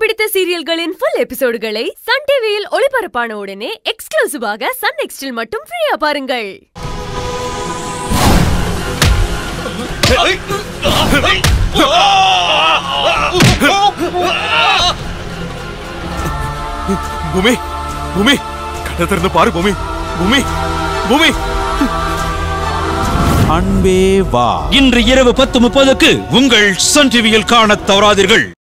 பிடித்த சீரியல்களின் full எபிசோடுகளை Sun டிவியில் ஒளிபரப்பான உடனே எக்ஸ்க்ளூசிவாக சன் நெக்ஸ்டில் மட்டும் ஃப்ரீயா பாருங்கள். பூமி பூமி கண்ணை திறந்து பாரு பூமி பூமி பூமி. அன்பே வா இன்று இரவு 10:30க்கு உங்கள் சன் டிவியில் காணத் தவறாதீர்கள்.